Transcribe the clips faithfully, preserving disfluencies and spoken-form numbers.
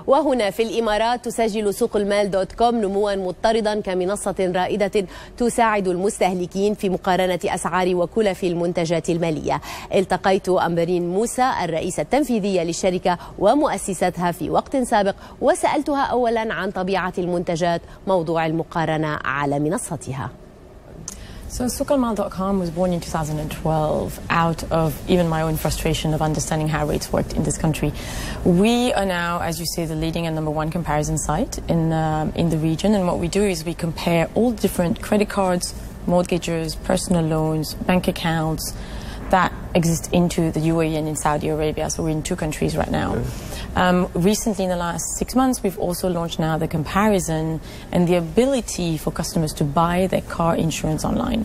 وهنا في الإمارات تسجل سوق المال دوت كوم نموا مضطردا كمنصة رائدة تساعد المستهلكين في مقارنة أسعار وكلف المنتجات المالية. التقيت أمبرين موسى الرئيسة التنفيذية للشركة ومؤسستها في وقت سابق، وسألتها أولا عن طبيعة المنتجات موضوع المقارنة على منصتها. So Souk Al Mal dot com was born in two thousand twelve out of even my own frustration of understanding how rates worked in this country. We are now, as you say, the leading and number one comparison site in, um, in the region, and what we do is we compare all different credit cards, mortgages, personal loans, bank accounts that exist into the U A E and in Saudi Arabia. So we're in two countries right now. Um, recently, in the last six months, we've also launched now the comparison and the ability for customers to buy their car insurance online.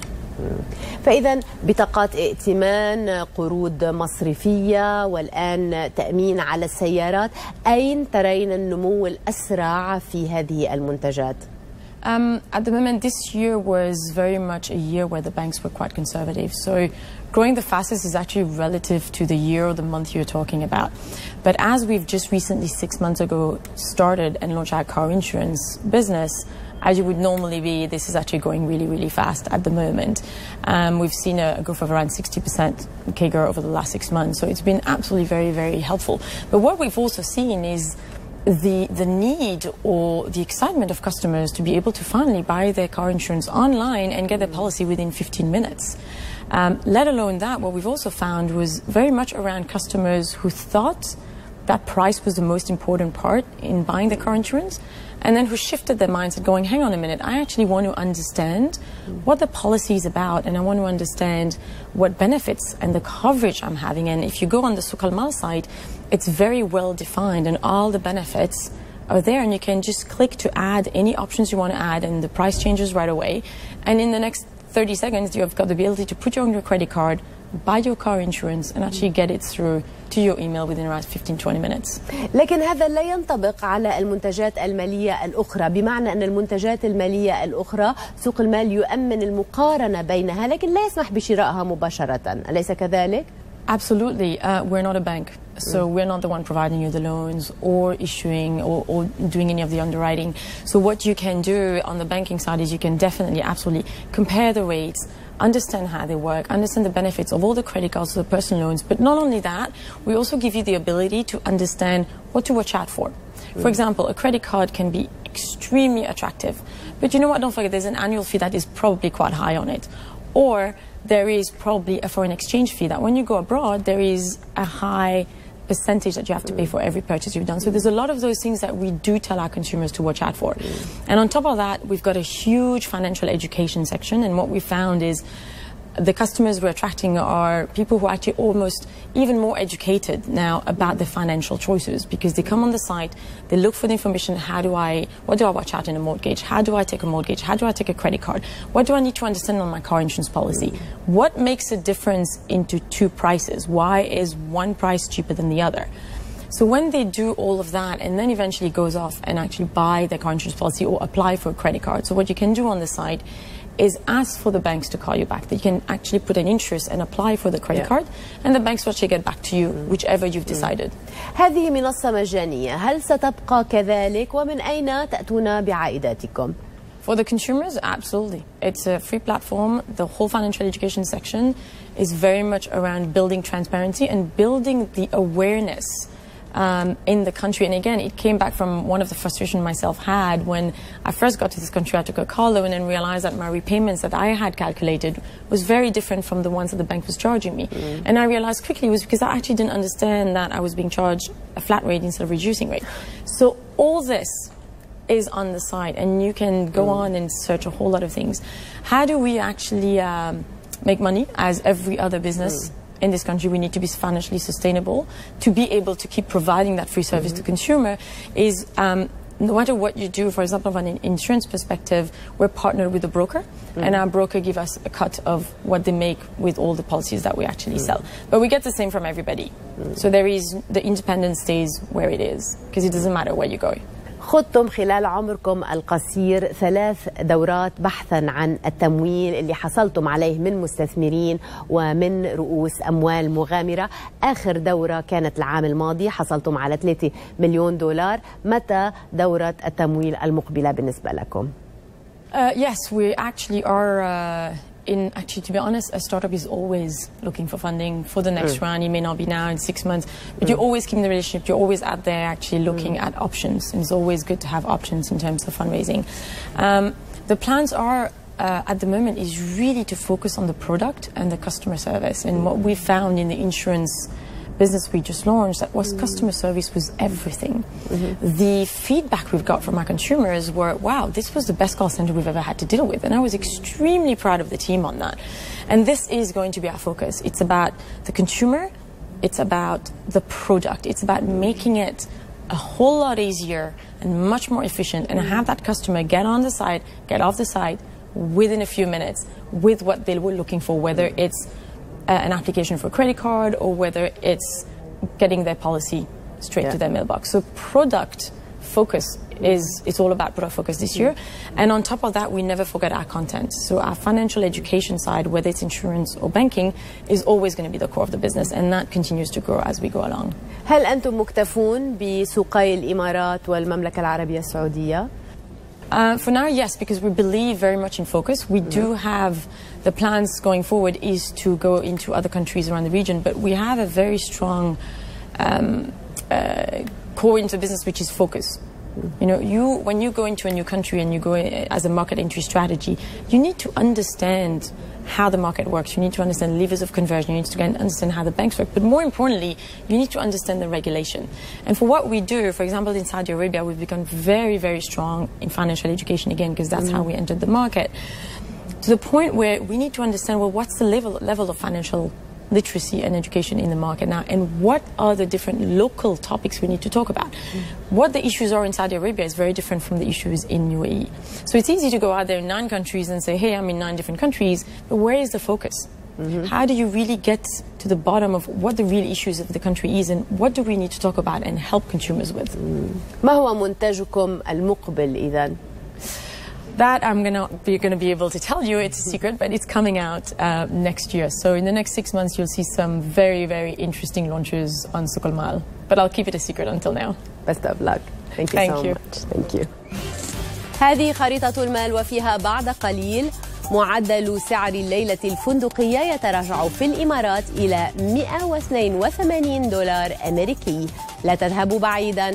فإذا بطاقات ائتمان، قروض مصرفية، والآن تأمين على السيارات، أين ترين النمو الأسرع في هذه المنتجات؟ Um, at the moment, this year was very much a year where the banks were quite conservative. So growing the fastest is actually relative to the year or the month you're talking about. But as we've just recently, six months ago, started and launched our car insurance business, as you would normally be, this is actually going really, really fast at the moment. Um, we've seen a, a growth of around sixty percent C A G R over the last six months. So it's been absolutely very, very helpful. But what we've also seen is the the need or the excitement of customers to be able to finally buy their car insurance online and get their policy within fifteen minutes. Um, let alone that, what we've also found was very much around customers who thought that price was the most important part in buying their car insurance, and then who shifted their mindset going, hang on a minute, I actually want to understand what the policy is about, and I want to understand what benefits and the coverage I'm having. And if you go on the Souk Al Mal site, it's very well defined and all the benefits are there, and you can just click to add any options you want to add, and the price changes right away. And in the next thirty seconds, you've got the ability to put on your credit card, buy your car insurance, and actually get it through to your email within around fifteen to twenty minutes. لكن هذا لا ينطبق على المنتجات المالية الأخرى، بمعنى أن المنتجات المالية الأخرى سوق المال يؤمن المقارنة بينها لكن لا يسمح بشرائها مباشرة، أليس كذلك؟ Absolutely. Uh, we're not a bank, so we're not the one providing you the loans or issuing or, or doing any of the underwriting. So what you can do on the banking side is you can definitely, absolutely compare the rates, understand how they work, understand the benefits of all the credit cards, the personal loans. But not only that, we also give you the ability to understand what to watch out for. For example, a credit card can be extremely attractive, but you know what, don't forget there's an annual fee that is probably quite high on it. Or there is probably a foreign exchange fee that when you go abroad, there is a high percentage that you have to pay for every purchase you've done. So there's a lot of those things that we do tell our consumers to watch out for. And on top of that, we've got a huge financial education section, and what we found is the customers we're attracting are people who are actually almost even more educated now about their financial choices, because they come on the site, they look for the information. How do I, what do I watch out in a mortgage? How do I take a mortgage? How do I take a credit card? What do I need to understand on my car insurance policy? What makes a difference into two prices? Why is one price cheaper than the other? So when they do all of that and then eventually goes off and actually buy their car insurance policy or apply for a credit card, so what you can do on the site is ask for the banks to call you back. That you can actually put an interest and apply for the credit yeah. card, and the banks will actually get back to you, mm. whichever you've decided. هذه منصة مجانية، هل ستبقى كذلك؟ ومن أين تأتون بعائداتكم؟ For the consumers, absolutely. It's a free platform. The whole financial education section is very much around building transparency and building the awareness Um, in the country. And again, it came back from one of the frustrations myself had when I first got to this country. I took a car loan and realized that my repayments that I had calculated was very different from the ones that the bank was charging me. Mm. And I realized quickly it was because I actually didn't understand that I was being charged a flat rate instead of reducing rate. So all this is on the site, and you can go mm. on and search a whole lot of things. How do we actually um, make money as every other business? Mm. In this country, we need to be financially sustainable to be able to keep providing that free service mm-hmm. to consumer. Is um, no matter what you do, for example, from an insurance perspective, we're partnered with a broker, mm-hmm. and our broker give us a cut of what they make with all the policies that we actually mm-hmm. sell. But we get the same from everybody. Mm-hmm. So there is, the independence stays where it is, because it doesn't matter where you go. خضتم خلال عمركم القصير ثلاث دورات بحثا عن التمويل اللي حصلتم عليه من مستثمرين ومن رؤوس أموال مغامرة. آخر دورة كانت العام الماضي، حصلتم على ثلاثة مليون دولار. متى دورة التمويل المقبلة بالنسبة لكم؟ Uh, yes, we actually are uh, in, actually, to be honest, a startup is always looking for funding for the next mm. round. It may not be now in six months, but mm. you're always keeping the relationship. You're always out there actually looking mm. at options. And it's always good to have options in terms of fundraising. Um, the plans are, uh, at the moment, is really to focus on the product and the customer service. And what we found in the insurance business we just launched, that was mm. customer service was everything. Mm-hmm. The feedback we've got from our consumers were, wow, this was the best call center we've ever had to deal with. And I was extremely proud of the team on that. And this is going to be our focus. It's about the consumer. It's about the product. It's about making it a whole lot easier and much more efficient, and have that customer get on the site, get off the site within a few minutes with what they were looking for, whether it's Uh, an application for a credit card or whether it's getting their policy straight yeah. to their mailbox. So product focus is, it's all about product focus this year. And on top of that, we never forget our content. So our financial education side, whether it's insurance or banking, is always going to be the core of the business, and that continues to grow as we go along. هل أنتم مكتفون بسوقي الإمارات والمملكة العربية السعودية؟ Uh, for now, yes, because we believe very much in focus. We mm-hmm. do have the plans going forward is to go into other countries around the region, but we have a very strong um, uh, core into business, which is focus. Mm-hmm. You know, you when you go into a new country and you go as a market entry strategy, you need to understand how the market works. You need to understand levers of conversion. You need to understand how the banks work. But more importantly, you need to understand the regulation. And for what we do, for example, in Saudi Arabia, we've become very, very strong in financial education again, because that's mm-hmm. how we entered the market. To the point where we need to understand, well, what's the level, level of financial literacy and education in the market now, and what are the different local topics we need to talk about. Mm-hmm. What the issues are in Saudi Arabia is very different from the issues in U A E. So it's easy to go out there in nine countries and say, hey, I'm in nine different countries, but where is the focus? Mm-hmm. How do you really get to the bottom of what the real issues of the country is, and what do we need to talk about and help consumers with? Mm. ما هو منتجكم المقبل إذن؟ That I'm gonna be gonna be able to tell you. It's a secret, but it's coming out uh, next year. So in the next six months, you'll see some very, very interesting launches on Souq Al Maal. But I'll keep it a secret until now. Best of luck. Thank you Thank so you. much. Thank you. هذه خريطة المال، وفيها بعد قليل معدل سعر الليلة الفندقية يتراجع في الإمارات إلى مئة واثنين وثمانين دولار أمريكي. لا تذهبوا بعيدا.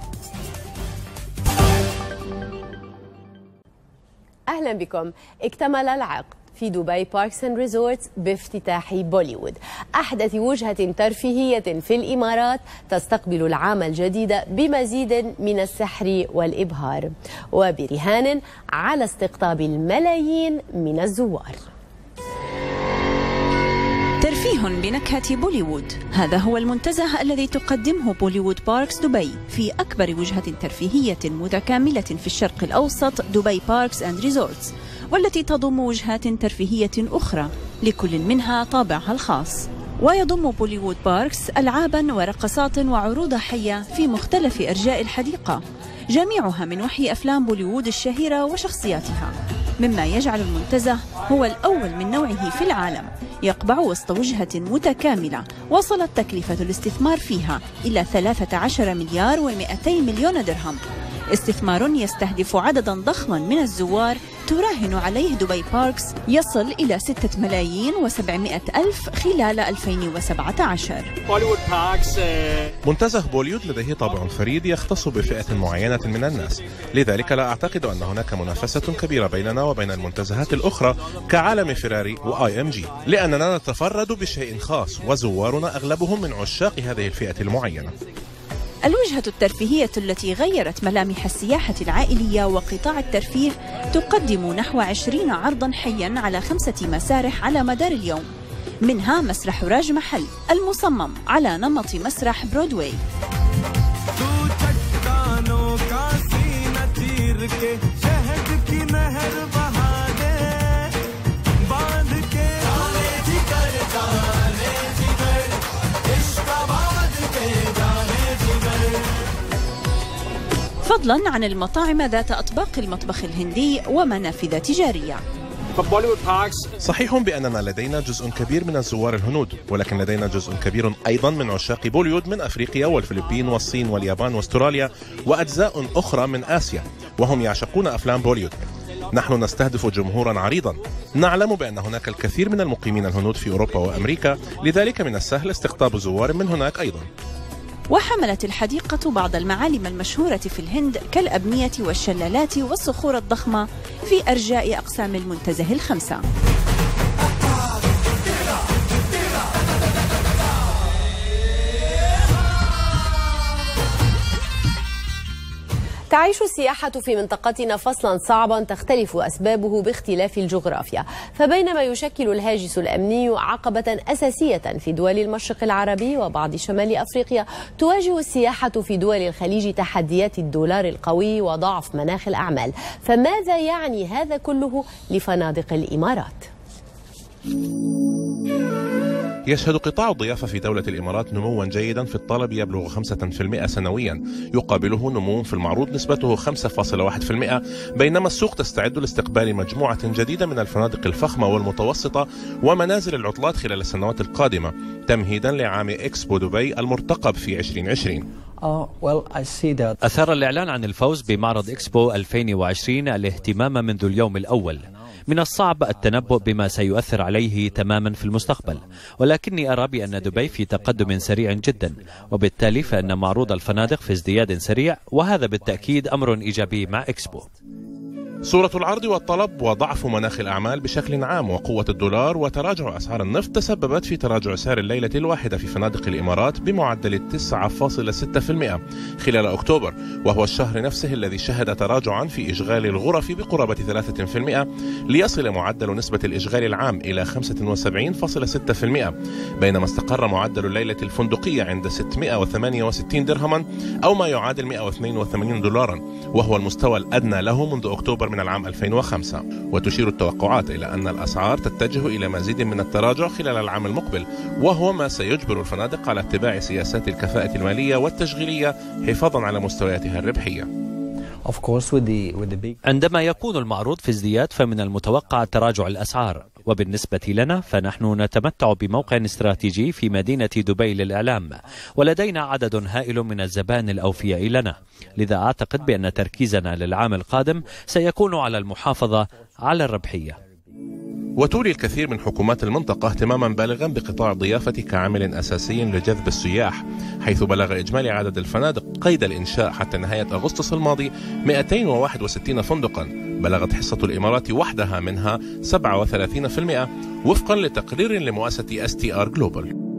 أهلا بكم. اكتمل العقد في دبي باركس اند ريزورتس بافتتاح بوليوود، أحدث وجهة ترفيهية في الإمارات تستقبل العام الجديد بمزيد من السحر والإبهار، وبرهان على استقطاب الملايين من الزوار. ترفيه بنكهة بوليوود، هذا هو المنتزه الذي تقدمه بوليوود باركس دبي في أكبر وجهة ترفيهية متكاملة في الشرق الأوسط، دبي باركس اند ريزورتس، والتي تضم وجهات ترفيهية أخرى لكل منها طابعها الخاص. ويضم بوليوود باركس ألعابا ورقصات وعروض حية في مختلف أرجاء الحديقة، جميعها من وحي أفلام بوليوود الشهيرة وشخصياتها، مما يجعل المنتزه هو الأول من نوعه في العالم، يقبع وسط وجهة متكاملة وصلت تكلفة الاستثمار فيها إلى ثلاثة عشر مليار ومئتي مليون درهم. استثمار يستهدف عددا ضخما من الزوار تراهن عليه دبي باركس يصل إلى ستة ملايين وسبعمائة ألف خلال ألفين وسبعة عشر. منتزه بوليوود لديه طابع فريد يختص بفئة معينة من الناس، لذلك لا أعتقد أن هناك منافسة كبيرة بيننا وبين المنتزهات الأخرى كعالم فيراري وآي إم جي، لأننا نتفرد بشيء خاص وزوارنا أغلبهم من عشاق هذه الفئة المعينة. الوجهة الترفيهية التي غيرت ملامح السياحة العائلية وقطاع الترفيه تقدم نحو عشرين عرضا حيا على خمسة مسارح على مدار اليوم، منها مسرح راج محل المصمم على نمط مسرح برودواي. فضلا عن المطاعم ذات أطباق المطبخ الهندي ومنافذ تجارية. صحيح بأننا لدينا جزء كبير من الزوار الهنود، ولكن لدينا جزء كبير أيضا من عشاق بوليوود من أفريقيا والفلبين والصين واليابان واستراليا وأجزاء أخرى من آسيا، وهم يعشقون أفلام بوليوود. نحن نستهدف جمهورا عريضا. نعلم بأن هناك الكثير من المقيمين الهنود في أوروبا وأمريكا، لذلك من السهل استقطاب زوار من هناك أيضا. وحملت الحديقة بعض المعالم المشهورة في الهند كالأبنية والشلالات والصخور الضخمة في أرجاء أقسام المنتزه الخمسة. تعيش السياحة في منطقتنا فصلا صعبا تختلف أسبابه باختلاف الجغرافيا، فبينما يشكل الهاجس الأمني عقبة أساسية في دول المشرق العربي وبعض شمال أفريقيا، تواجه السياحة في دول الخليج تحديات الدولار القوي وضعف مناخ الأعمال. فماذا يعني هذا كله لفنادق الإمارات؟ يشهد قطاع الضيافة في دولة الإمارات نموا جيدا في الطلب يبلغ خمسة بالمئة سنويا، يقابله نمو في المعروض نسبته خمسة فاصلة واحد بالمئة، بينما السوق تستعد لاستقبال مجموعة جديدة من الفنادق الفخمة والمتوسطة ومنازل العطلات خلال السنوات القادمة، تمهيدا لعام إكسبو دبي المرتقب في عشرين عشرين. أثار الإعلان عن الفوز بمعرض إكسبو ألفين وعشرين الاهتمام منذ اليوم الأول. من الصعب التنبؤ بما سيؤثر عليه تماما في المستقبل، ولكني أرى بأن دبي في تقدم سريع جدا، وبالتالي فإن معروض الفنادق في ازدياد سريع، وهذا بالتأكيد أمر إيجابي مع إكسبو. صورة العرض والطلب وضعف مناخ الأعمال بشكل عام وقوة الدولار وتراجع أسعار النفط تسببت في تراجع سعر الليلة الواحدة في فنادق الإمارات بمعدل تسعة فاصلة ستة بالمئة خلال أكتوبر، وهو الشهر نفسه الذي شهد تراجعا في إشغال الغرف بقرابة ثلاثة بالمئة ليصل معدل نسبة الإشغال العام إلى خمسة وسبعين فاصلة ستة بالمئة، بينما استقر معدل الليلة الفندقية عند ستمئة وثمانية وستين درهما أو ما يعادل مئة واثنين وثمانين دولارا، وهو المستوى الأدنى له منذ أكتوبر من العام ألفين وخمسة. وتشير التوقعات إلى أن الأسعار تتجه إلى مزيد من التراجع خلال العام المقبل، وهو ما سيجبر الفنادق على اتباع سياسات الكفاءة المالية والتشغيلية حفاظا على مستوياتها الربحية. عندما يكون المعروض في ازدياد فمن المتوقع تراجع الأسعار، وبالنسبة لنا فنحن نتمتع بموقع استراتيجي في مدينة دبي للإعلام، ولدينا عدد هائل من الزبائن الأوفياء لنا، لذا أعتقد بأن تركيزنا للعام القادم سيكون على المحافظة على الربحية. وتولي الكثير من حكومات المنطقة اهتماما بالغا بقطاع الضيافة كعامل أساسي لجذب السياح، حيث بلغ إجمالي عدد الفنادق قيد الإنشاء حتى نهاية أغسطس الماضي مئتين وواحد وستين فندقا، بلغت حصة الإمارات وحدها منها سبعة وثلاثين بالمئة وفقا لتقرير لمؤسسة إس تي آر جلوبال.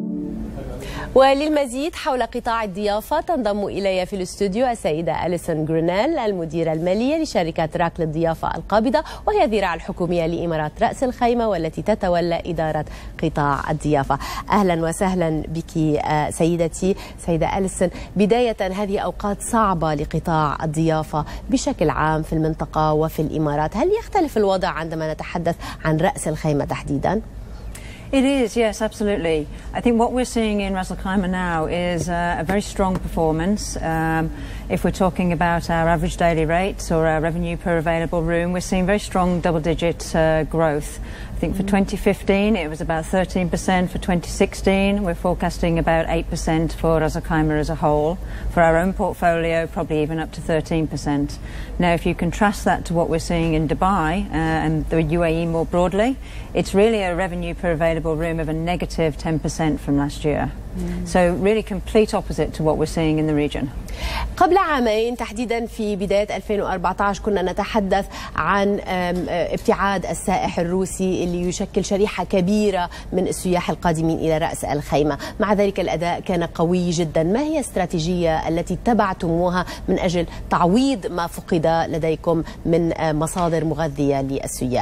وللمزيد حول قطاع الضيافة تنضم إلي في الاستوديو السيدة أليسون غرينيل، المديرة المالية لشركة راك للضيافة القابضة، وهي الذراع الحكومية لإمارات رأس الخيمة والتي تتولى إدارة قطاع الضيافة. أهلا وسهلا بك سيدتي. سيدة أليسون، بداية هذه أوقات صعبة لقطاع الضيافة بشكل عام في المنطقة وفي الإمارات، هل يختلف الوضع عندما نتحدث عن رأس الخيمة تحديدا؟ It is, yes, absolutely. I think what we're seeing in Ras Al Khaimah now is uh, a very strong performance. Um, if we're talking about our average daily rates or our revenue per available room, we're seeing very strong double-digit uh, growth. I think for twenty fifteen it was about thirteen percent. For twenty sixteen we're forecasting about eight percent for Ras Al Khaimah as a whole. For our own portfolio, probably even up to thirteen percent. Now, if you contrast that to what we're seeing in Dubai uh, and the U A E more broadly, it's really a revenue per available room of a negative ten percent from last year. Mm. So really complete opposite to what we're seeing in the region. قبل عامين تحديدا في بداية ألفين وأربعة عشر كنا نتحدث عن ابتعاد السائح الروسي اللي يشكل شريحة كبيرة من السياح القادمين إلى رأس الخيمة، مع ذلك الأداء كان قوي جدا. ما هي الاستراتيجية التي اتبعتموها من أجل تعويض ما فقد لديكم من مصادر مغذية للسياح؟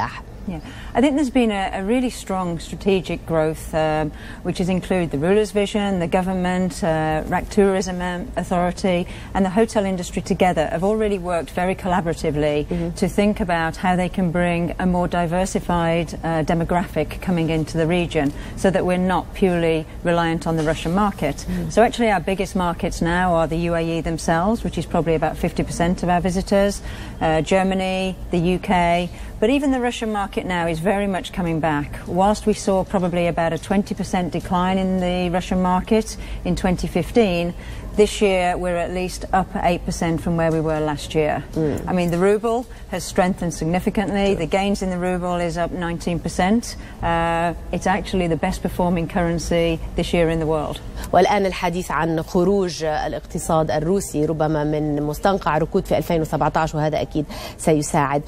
Yeah, I think there's been a, a really strong strategic growth, um, which has included the ruler's vision, the government, uh, R A C Tourism Authority, and the hotel industry together have all really worked very collaboratively mm-hmm. to think about how they can bring a more diversified uh, demographic coming into the region, so that we're not purely reliant on the Russian market. Mm-hmm. So actually, our biggest markets now are the U A E themselves, which is probably about fifty percent of our visitors, uh, Germany, the U K. But even the Russian market now is very much coming back. Whilst we saw probably about a twenty percent decline in the Russian market in twenty fifteen, this year we're at least up eight percent from where we were last year. Mm. I mean, the ruble has strengthened significantly. The gains in the ruble is up nineteen percent. Uh, it's actually the best performing currency this year in the world. والآن الحديث عن خروج الاقتصاد الروسي ربما من مستنقع ركود في ألفين وسبعة عشر، وهذا أكيد سيساعد.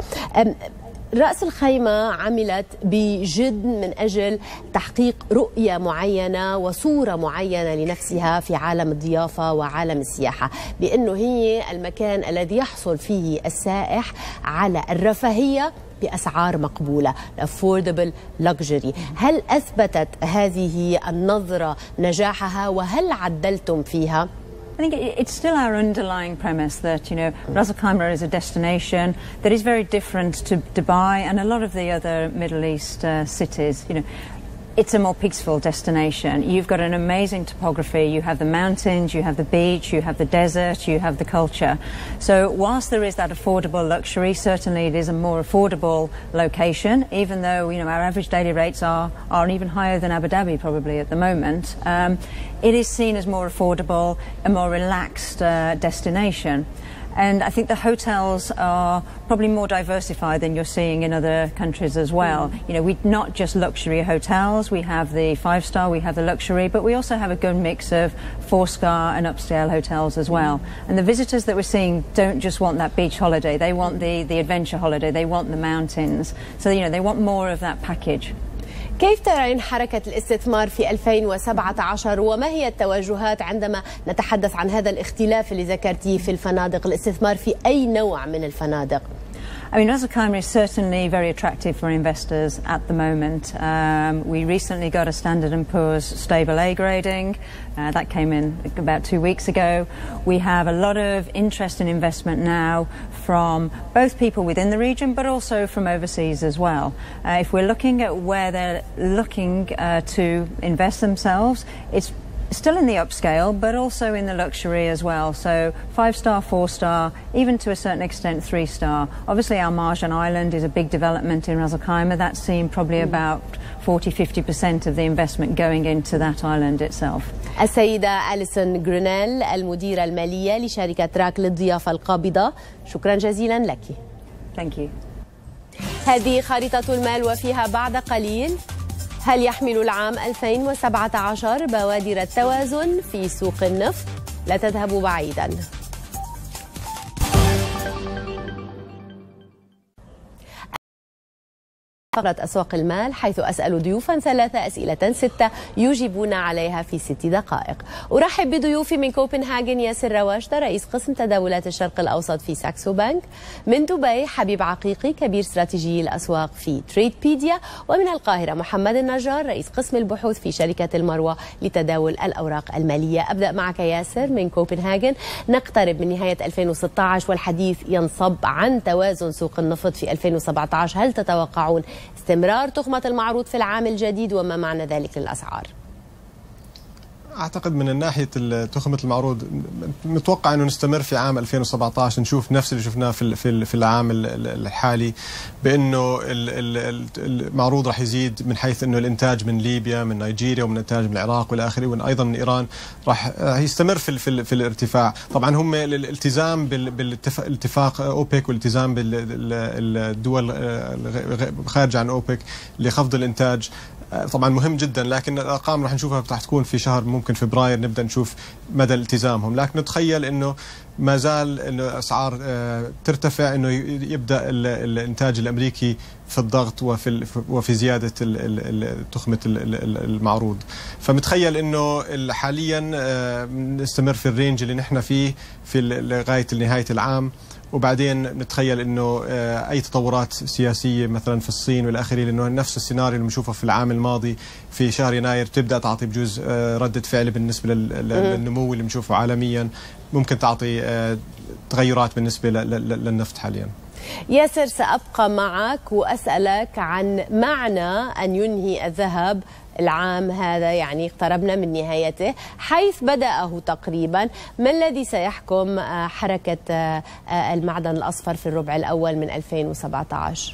رأس الخيمة عملت بجد من أجل تحقيق رؤية معينة وصورة معينة لنفسها في عالم الضيافة وعالم السياحة، بأنه هي المكان الذي يحصل فيه السائح على الرفاهية بأسعار مقبولة، affordable luxury. هل أثبتت هذه النظرة نجاحها وهل عدلتم فيها؟ I think it's still our underlying premise that, you know, Ras Al Khaimah is a destination that is very different to Dubai and a lot of the other Middle East uh, cities. You know, it's a more peaceful destination. You've got an amazing topography. You have the mountains, you have the beach, you have the desert, you have the culture. So whilst there is that affordable luxury, certainly it is a more affordable location, even though, you know, our average daily rates are, are even higher than Abu Dhabi probably at the moment. Um, it is seen as more affordable, a more relaxed uh, destination. And I think the hotels are probably more diversified than you're seeing in other countries as well. Mm. You know, we're not just luxury hotels. We have the five-star, we have the luxury, but we also have a good mix of four-star and upscale hotels as well. Mm. And the visitors that we're seeing don't just want that beach holiday. They want the, the adventure holiday. They want the mountains. So, you know, they want more of that package. كيف ترين حركة الاستثمار في ألفين وسبعة عشر وما هي التوجهات عندما نتحدث عن هذا الاختلاف اللي ذكرتيه في الفنادق، الاستثمار في أي نوع من الفنادق؟ I mean, Ras Al Khaimah is certainly very attractive for investors at the moment. Um, we recently got a Standard and Poor's stable A grading. Uh, that came in about two weeks ago. We have a lot of interest in investment now from both people within the region, but also from overseas as well. Uh, if we're looking at where they're looking uh, to invest themselves, it's still in the upscale, but also in the luxury as well. So five-star, four-star, even to a certain extent three-star. Obviously our Marjan Island is a big development in Ras Al Khaimah. That's seen probably mm. about forty to fifty percent of the investment going into that island itself. السيدة أليسون غرينيل المديرة المالية لشركة راك للضيافة القابضة، شكرا جزيلا لك. Thank you. هذه خريطة المال وفيها بعد قليل هل يحمل العام ألفين وسبعة عشر بوادر التوازن في سوق النفط؟ لا تذهبوا بعيدا. فقرة أسواق المال، حيث أسأل ضيوفا ثلاثة أسئلة ستة يجيبون عليها في ست دقائق. أرحب بضيوفي من كوبنهاجن ياسر رواشدة رئيس قسم تداولات الشرق الأوسط في ساكسو بنك، من دبي حبيب عقيقي كبير استراتيجي الأسواق في تريدبيديا، ومن القاهرة محمد النجار رئيس قسم البحوث في شركة المروة لتداول الأوراق المالية. أبدأ معك ياسر من كوبنهاجن. نقترب من نهاية ألفين وستة عشر والحديث ينصب عن توازن سوق النفط في ألفين وسبعة عشر، هل تتوقعون استمرار تخمة المعروض في العام الجديد وما معنى ذلك للأسعار؟ أعتقد من ناحية تخمة المعروض متوقع أنه نستمر في عام ألفين وسبعة عشر، نشوف نفس اللي شفناه في في العام الحالي، بأنه المعروض راح يزيد من حيث أنه الإنتاج من ليبيا من نيجيريا ومن الإنتاج من العراق والى آخره، وأيضا من إيران راح يستمر في في, في الارتفاع. طبعا هم الالتزام بالاتفاق أوبك والالتزام بالدول خارج عن أوبك لخفض الإنتاج طبعا مهم جدا، لكن الارقام راح نشوفها راح تكون في شهر ممكن فبراير نبدا نشوف مدى التزامهم، لكن نتخيل انه ما زال انه اسعار ترتفع، انه يبدا الانتاج الامريكي في الضغط وفي وفي زياده تخمه المعروض. فمتخيل انه حاليا نستمر في الرينج اللي نحن فيه في لغايه نهايه العام، وبعدين نتخيل انه اي تطورات سياسيه مثلا في الصين والاخرين، لانه نفس السيناريو اللي بنشوفه في العام الماضي في شهر يناير تبدا تعطي بجوز رده فعل بالنسبه للنمو اللي بنشوفه عالميا، ممكن تعطي تغيرات بالنسبه للنفط حاليا. ياسر، سأبقى معك وأسألك عن معنى أن ينهي الذهب العام هذا، يعني اقتربنا من نهايته حيث بدأه تقريبا. ما الذي سيحكم حركة المعدن الأصفر في الربع الأول من ألفين وسبعة عشر؟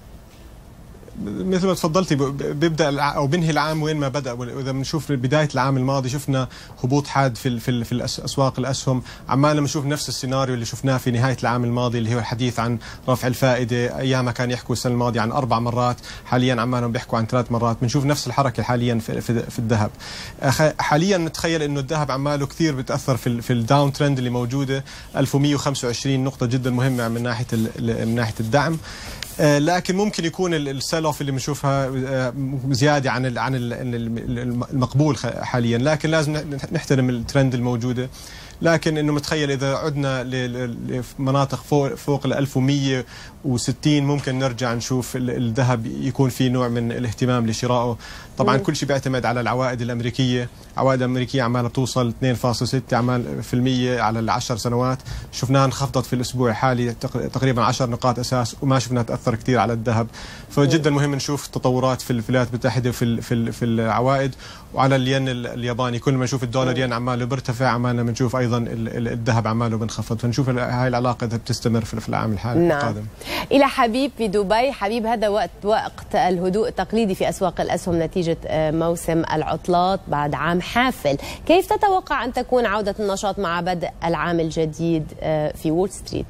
مثل ما تفضلتي بيبدا او بنهي العام وين ما بدا. واذا بنشوف بدايه العام الماضي شفنا هبوط حاد في في في اسواق الاسهم، عمالنا بنشوف نفس السيناريو اللي شفناه في نهايه العام الماضي اللي هو الحديث عن رفع الفائده. ايامها كان يحكوا السنه الماضيه عن اربع مرات، حاليا عمالهم بيحكوا عن ثلاث مرات. بنشوف نفس الحركه حاليا في في, في الذهب. حاليا نتخيل انه الذهب عماله كثير بتاثر في في الداون ترند اللي موجوده. ألف ومئة وخمسة وعشرين نقطه جدا مهمه من ناحيه من ناحيه الدعم، لكن ممكن يكون السيل اوف اللي بنشوفها زياده عن عن المقبول حاليا، لكن لازم نحترم الترند الموجوده. لكن انه متخيل اذا عدنا لمناطق فوق فوق ال ألف ومئة وستين ممكن نرجع نشوف الذهب يكون في نوع من الاهتمام لشرائه. طبعا كل شيء بيعتمد على العوائد الامريكيه، العوائد الامريكيه عمالها بتوصل اثنين فاصلة ستة عمال في المية على العشر سنوات، شفناها انخفضت في الاسبوع الحالي تقريبا عشر نقاط اساس وما شفناها تاثر كثير على الذهب. فجدا مهم نشوف تطورات في الولايات المتحده في في في العوائد. وعلى الين الياباني كل ما نشوف الدولار ين عماله بيرتفع عمالنا بنشوف ايضا الذهب عماله بنخفض، فنشوف هاي العلاقه اذا بتستمر في العام الحالي نعم. القادم. الى حبيب في دبي. حبيب، هذا وقت وقت الهدوء التقليدي في اسواق الاسهم نتيجه موسم العطلات بعد عام حافل. كيف تتوقع ان تكون عوده النشاط مع بدء العام الجديد في وول ستريت؟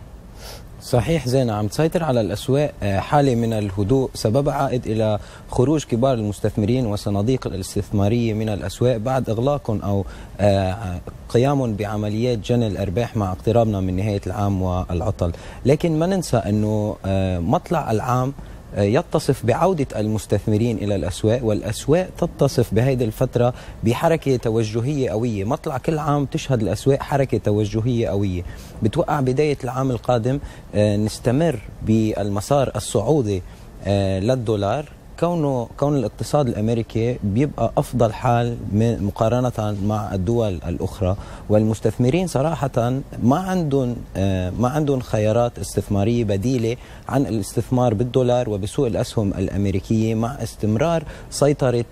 صحيح زينة، عم تسيطر على الأسواق حالة من الهدوء سببها عائد إلى خروج كبار المستثمرين والصناديق الاستثمارية من الأسواق بعد إغلاقهم أو قيامهم بعمليات جني الأرباح مع اقترابنا من نهاية العام والعطل. لكن ما ننسى أنه مطلع العام يتصف بعودة المستثمرين إلى الأسواق، والأسواق تتصف بهذه الفترة بحركة توجهية قوية. مطلع كل عام تشهد الأسواق حركة توجهية قوية. بتوقع بداية العام القادم نستمر بالمسار الصعودي للدولار، كونه كون الاقتصاد الامريكي بيبقى افضل حال مقارنه مع الدول الاخرى، والمستثمرين صراحه ما عندهم ما عندهم خيارات استثماريه بديله عن الاستثمار بالدولار وبسوق الاسهم الامريكيه مع استمرار سيطره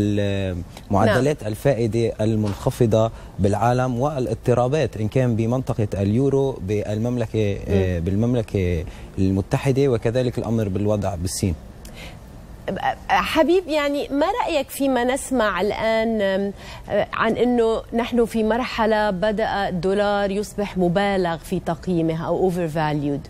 معدلات نعم. الفائده المنخفضه بالعالم والاضطرابات ان كان بمنطقه اليورو بالمملكه م. بالمملكه المتحده، وكذلك الامر بالوضع بالصين. حبيب، يعني ما رأيك فيما نسمع الآن عن أنه نحن في مرحلة بدأ الدولار يصبح مبالغ في تقييمه أو overvalued؟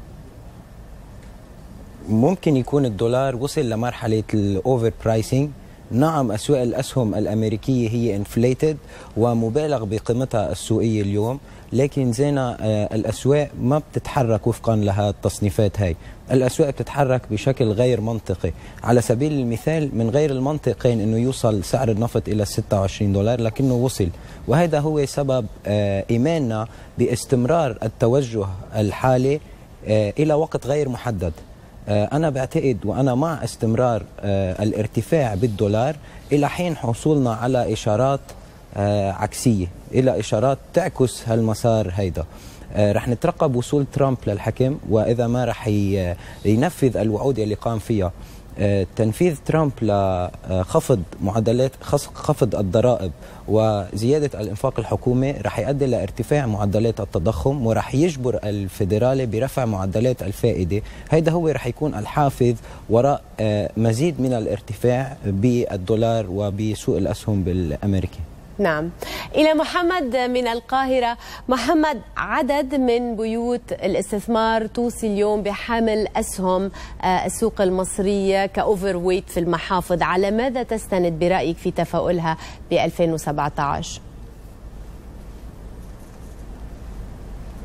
ممكن يكون الدولار وصل لمرحلة الأوفر برايسنج. نعم، أسواق الأسهم الأمريكية هي انفليتد ومبالغ بقيمتها السوقية اليوم، لكن زينا الأسواق ما بتتحرك وفقا لها التصنيفات هاي. الأسواق بتتحرك بشكل غير منطقي. على سبيل المثال، من غير المنطقي أنه يوصل سعر النفط إلى ستة وعشرين دولار لكنه وصل، وهذا هو سبب إيماننا باستمرار التوجه الحالي إلى وقت غير محدد. أنا بعتقد وأنا مع استمرار الارتفاع بالدولار إلى حين حصولنا على إشارات عكسية، إلى إشارات تعكس هالمسار هيدا. رح نترقب وصول ترامب للحكم، وإذا ما رح ينفذ الوعود اللي قام فيها. تنفيذ ترامب لخفض معدلات خفض الضرائب وزيادة الإنفاق الحكومي رح يؤدي لارتفاع معدلات التضخم، ورح يجبر الفيدرالي برفع معدلات الفائدة. هيدا هو رح يكون الحافز وراء مزيد من الارتفاع بالدولار وبسوق الأسهم بالأمريكي. نعم. إلى محمد من القاهرة. محمد، عدد من بيوت الاستثمار توصي اليوم بحمل أسهم السوق المصرية كأوفر ويت في المحافظ، على ماذا تستند برأيك في تفاؤلها ب ألفين وسبعة عشر؟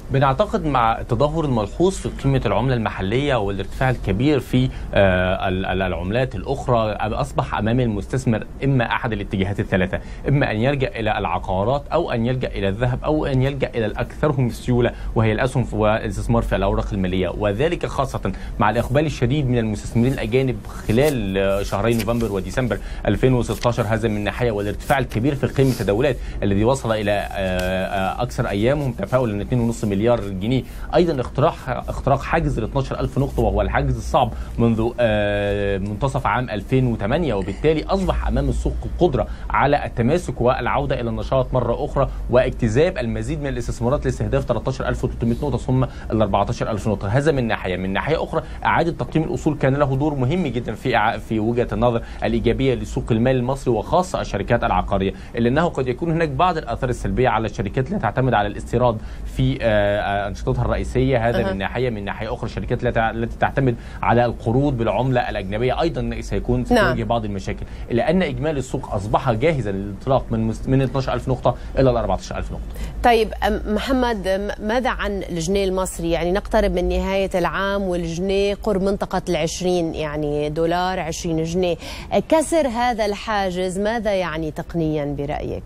بنعتقد مع التدهور الملحوظ في قيمة العملة المحلية والارتفاع الكبير في العملات الأخرى، أصبح أمام المستثمر إما أحد الاتجاهات الثلاثة، إما أن يلجأ إلى العقارات أو أن يلجأ إلى الذهب أو أن يلجأ إلى الأكثرهم سيولة وهي الأسهم والاستثمار في الأوراق المالية، وذلك خاصة مع الإقبال الشديد من المستثمرين الأجانب خلال شهري نوفمبر وديسمبر ألفين وستة عشر. هذا من ناحية، والارتفاع الكبير في قيمة التداولات الذي وصل إلى أكثر أيامهم تفاؤل من اثنين فاصلة خمسة مليار جنيه. ايضا اختراق اختراق حاجز ال اثناشر ألف نقطه وهو الحاجز الصعب منذ منتصف عام ألفين وثمانية، وبالتالي اصبح امام السوق القدره على التماسك والعوده الى النشاط مره اخرى واجتذاب المزيد من الاستثمارات لاستهداف ثلاثة عشر ألف وثلاثمائة نقطه ثم ال أربعة عشر ألف نقطه. هذا من ناحيه. من ناحيه اخرى اعاده تقييم الاصول كان له دور مهم جدا في في وجهه النظر الايجابيه لسوق المال المصري وخاصه الشركات العقاريه، الا انه قد يكون هناك بعض الاثار السلبيه على الشركات التي تعتمد على الاستيراد في انشطتها الرئيسيه. هذا أه. من ناحيه. من ناحيه اخرى الشركات التي تعتمد على القروض بالعمله الاجنبيه ايضا سيكون ستواجه نعم. بعض المشاكل، الا ان اجمالي السوق اصبح جاهزا للانطلاق من من اثناشر ألف نقطه الى ال أربعة عشر ألف نقطه. طيب محمد، ماذا عن الجنيه المصري؟ يعني نقترب من نهايه العام والجنيه قرب منطقه العشرين، يعني دولار عشرين جنيه. كسر هذا الحاجز ماذا يعني تقنيا برايك؟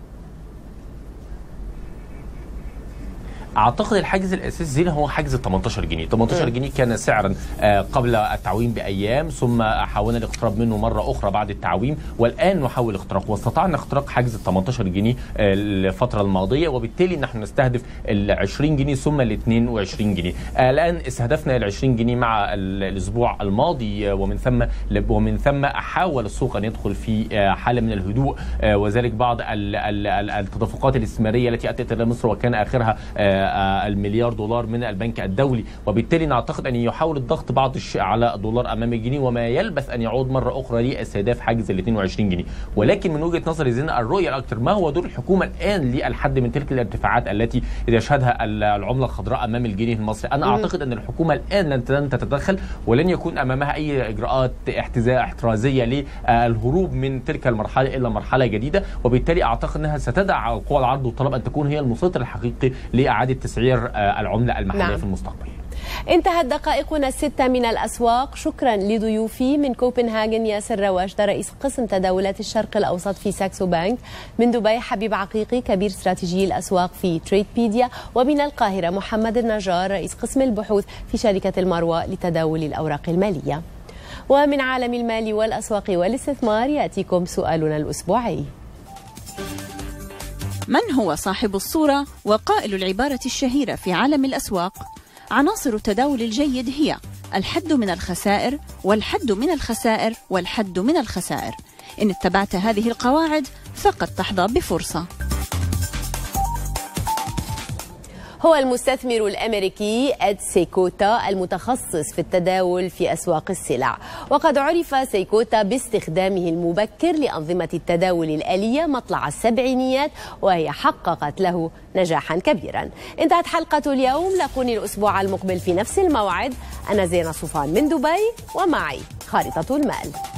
اعتقد الحاجز الاساسي هو حاجز ال ثمانية عشر جنيه. ثمانية عشر جنيه كان سعرا قبل التعويم بايام، ثم حاولنا الاقتراب منه مره اخرى بعد التعويم، والان نحاول اختراقه، واستطعنا اختراق حاجز ال ثمانية عشر جنيه الفتره الماضيه، وبالتالي نحن نستهدف ال عشرين جنيه ثم ال اثنين وعشرين جنيه. الان استهدفنا ال عشرين جنيه مع الاسبوع الماضي، ومن ثم ومن ثم حاول السوق ان يدخل في حاله من الهدوء، وذلك بعض التدفقات الاستثماريه التي اتت الى مصر وكان اخرها المليار دولار من البنك الدولي، وبالتالي نعتقد ان يحاول الضغط بعض الشيء على الدولار امام الجنيه، وما يلبث ان يعود مره اخرى لاستهداف حاجز ال اثنين وعشرين جنيه. ولكن من وجهه نظري زينا الرؤيه الاكثر، ما هو دور الحكومه الان للحد من تلك الارتفاعات التي يشهدها العمله الخضراء امام الجنيه المصري؟ انا اعتقد ان الحكومه الان لن تتدخل ولن يكون امامها اي اجراءات احتزاء احترازيه للهروب من تلك المرحله الى مرحله جديده، وبالتالي اعتقد انها ستدع قوى العرض والطلب ان تكون هي المسيطر الحقيقي لاعاده تسعير العمله المحليه نعم. في المستقبل. انتهت دقائقنا الستة من الأسواق. شكرا لضيوفي من كوبنهاجن ياسر رواشدة رئيس قسم تداولات الشرق الأوسط في ساكسو بانك، من دبي حبيب عقيقي كبير استراتيجي الأسواق في تريدبيديا، ومن القاهرة محمد النجار رئيس قسم البحوث في شركة المروة لتداول الأوراق المالية. ومن عالم المال والأسواق والاستثمار يأتيكم سؤالنا الأسبوعي: من هو صاحب الصورة وقائل العبارة الشهيرة في عالم الأسواق؟ عناصر التداول الجيد هي الحد من الخسائر والحد من الخسائر والحد من الخسائر. إن اتبعت هذه القواعد فقد تحظى بفرصة. هو المستثمر الأمريكي إد سيكوتا المتخصص في التداول في أسواق السلع، وقد عرف سيكوتا باستخدامه المبكر لأنظمة التداول الآلية مطلع السبعينيات، وهي حققت له نجاحا كبيرا. انتهت حلقة اليوم، لاقوني الأسبوع المقبل في نفس الموعد. أنا زينة صوفان من دبي، ومعي خارطة المال.